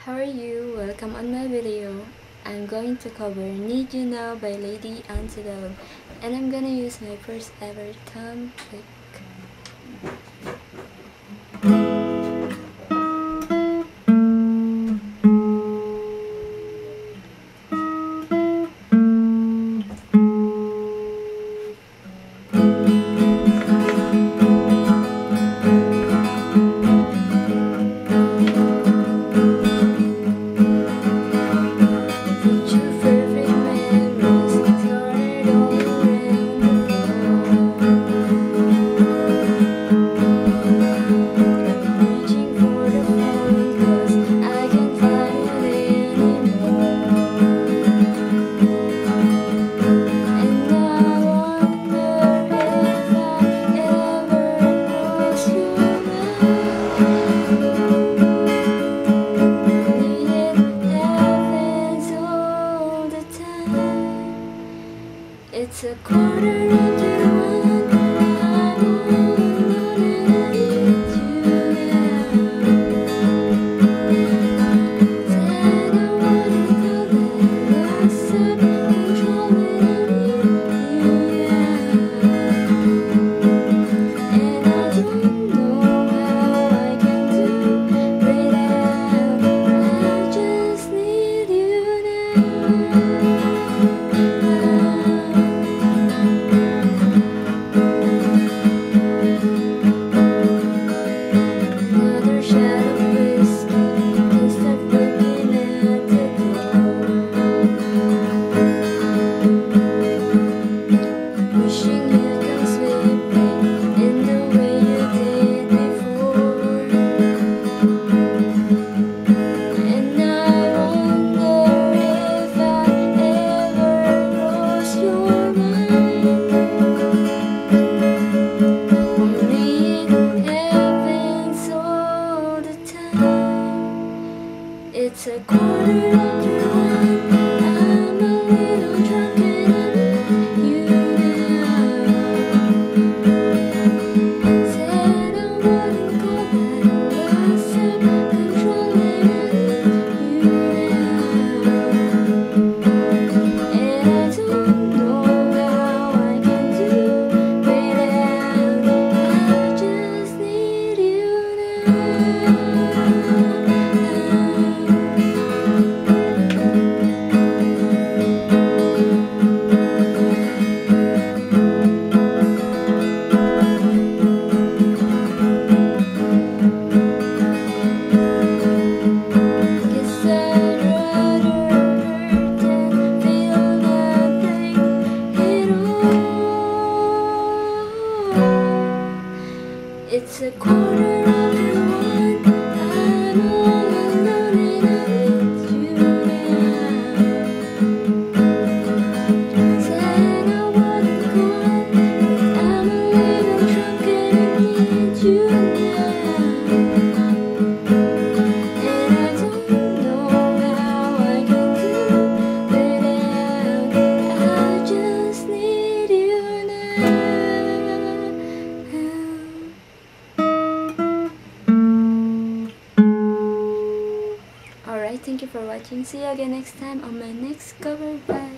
how are you? Welcome on my video. I'm going to cover Need You Now by Lady Antebellum, and I'm gonna use my first ever thumb pick. It's a quarter after one. I'm alone and I need you now. Said I wouldn't go there. Lost up control and I need you now. And I don't know how I can do without. I just need you now. It's a quarter after one. I'm a little drunk and I need you now. Said I wouldn't go back. Lost some control and I need you now. And I don't know how I can do without. I just need you now. It's a quarter after one. I'm all alone and I need you now. Said I wouldn't go on, but I'm a little drunk and I need you now. And I don't know how I can do without. I just need you now. Alright, thank you for watching. See you again next time on my next cover. Bye.